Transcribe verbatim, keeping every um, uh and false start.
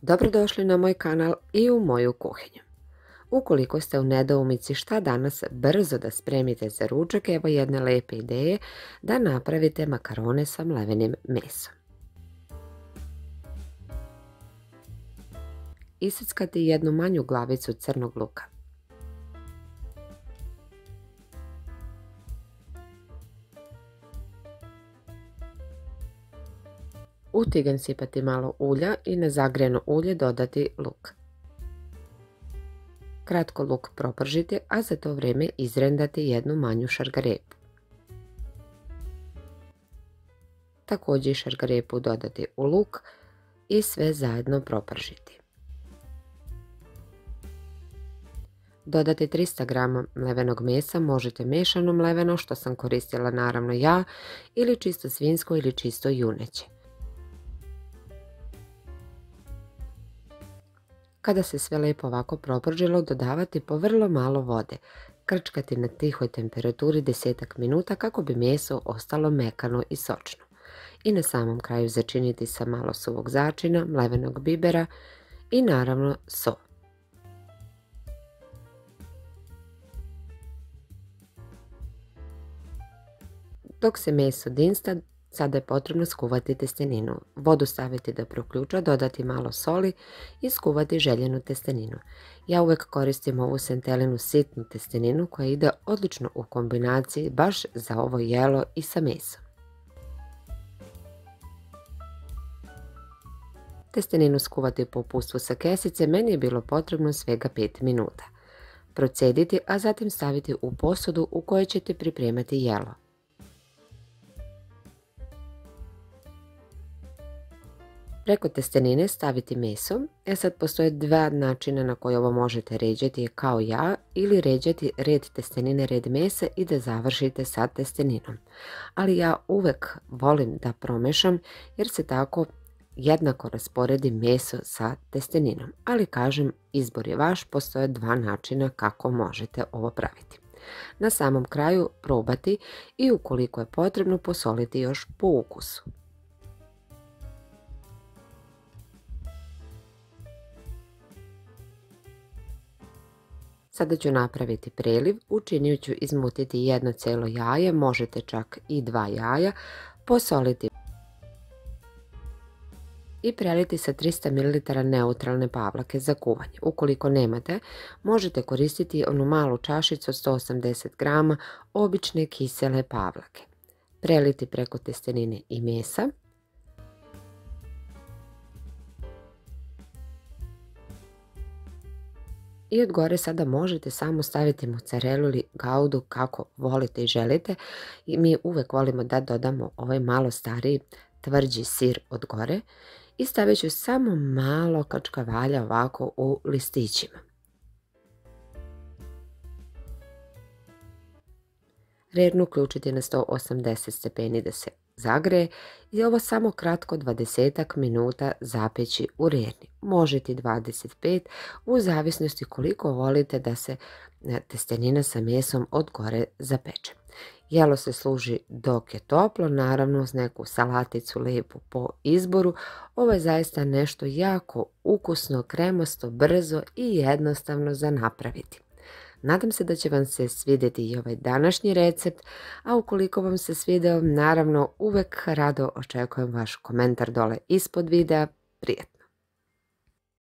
Dobrodošli na moj kanal i u moju kuhinju. Ukoliko ste u nedoumici šta danas brzo da spremite za ručak, evo jedne lepe ideje da napravite makarone sa mlevenim mesom. Iseckati jednu manju glavicu crnog luka. U tiganj sipati malo ulja i na zagrijano ulje dodati luk. Kratko luk propržiti, a za to vrijeme izrendati jednu manju šargarepu. Također šargarepu dodati u luk i sve zajedno propržiti. Dodati tristo grama mlevenog mesa, možete mešano mleveno, što sam koristila naravno ja, ili čisto svinjsko ili čisto juneće. Kada se sve lijepo ovako propržilo, dodavati po vrlo malo vode, krčkati na tihoj temperaturi desetak minuta kako bi meso ostalo mekano i sočno. I na samom kraju začiniti sa malo suvog začina, mlevenog bibera i naravno so. Dok se meso dinsta, sada je potrebno skuvati testeninu. Vodu staviti da proključa, dodati malo soli i skuvati željenu testeninu. Ja uvijek koristim ovu sentelinu sitnu testeninu koja ide odlično u kombinaciji baš za ovo jelo i sa mesom. Testeninu skuvati po uputstvu sa kesice meni je bilo potrebno svega pet minuta. Procediti, a zatim staviti u posudu u kojoj ćete pripremati jelo. Preko testenine staviti meso. E sad postoje dva načina na koje ovo možete ređati kao ja, ili ređati red testenine, red mesa i da završite sa testeninom. Ali ja uvijek volim da promešam jer se tako jednako rasporedi meso sa testeninom. Ali kažem, izbor je vaš, postoje dva načina kako možete ovo praviti. Na samom kraju probati i ukoliko je potrebno posoliti još po ukusu. Sada ću napraviti preliv, u činiju ću izmutiti jedno cijelo jaje, možete čak i dva jaja, posoliti i preliti sa tristo mililitara neutralne pavlake za kuvanje. Ukoliko nemate, možete koristiti onu malu čašicu od sto osamdeset grama obične kisele pavlake. Preliti preko testenine i mesa. I od gore sada možete samo staviti mozzarelu ili gaudu kako volite i želite. I mi uvijek volimo da dodamo ovaj malo stariji tvrđi sir od gore. I stavit ću samo malo kačkavalja ovako u listićima. Rernu uključiti na sto osamdeset stepeni da se zagreje i ovo samo kratko dvadesetak minuta zapeći u rerni. Možete dvadeset pet u zavisnosti koliko volite da se testenina sa mesom od gore zapeče. Jelo se služi dok je toplo, naravno uz neku salaticu lijepu po izboru. Ovo je zaista nešto jako ukusno, kremosto, brzo i jednostavno za napraviti. Nadam se da će vam se svidjeti i ovaj današnji recept, a ukoliko vam se svidio, naravno uvijek rado očekujem vaš komentar dole ispod videa. Prijetno!